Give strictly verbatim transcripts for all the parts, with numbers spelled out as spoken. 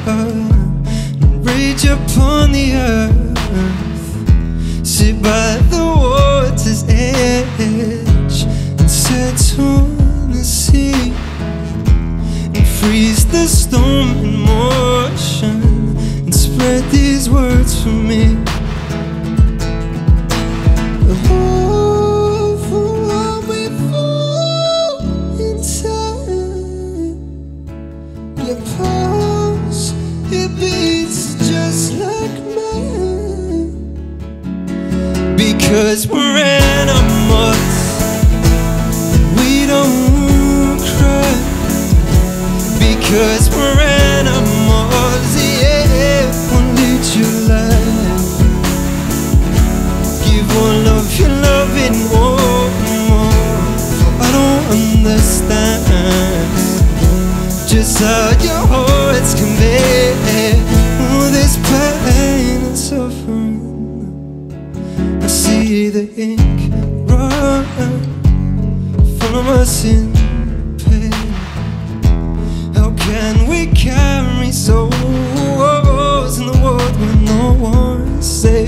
and rage upon the earth. Sit by the water's edge and set on the sea, and freeze the storm in motion, and spread these words for me. Oh, for what we fall in time, your pulse, it beats just like mine. Because we're animals, we don't cry. Because we're animals, yeah, we'll lead your life. Give all of your loving, more, more. For I don't understand just how your hearts convey all this pain and suffering. I see the ink run from us in pain. How can we carry souls in the world where no one's safe?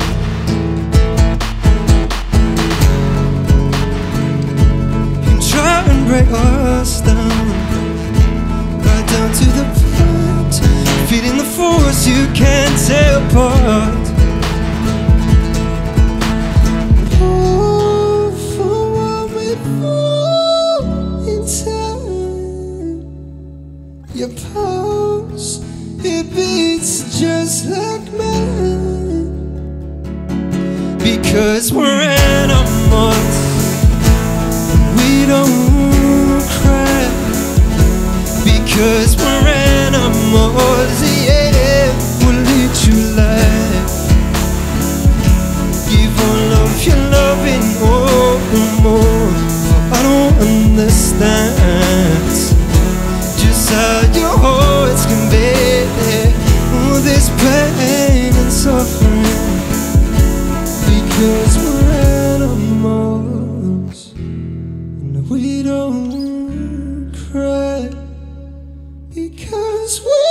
You try and break us down, right down to the point, feeding the force you can't tear apart. Oh, for what we fall in time, your pulse, it beats just like mine. Because we're animals, we don't cry. Because we're animals, yeah, we'll lead you life. Give all of your loving, more and more. For I don't understand just how your hearts convey all this pain and suffering. Because we're animals, and we don't cry. Because we're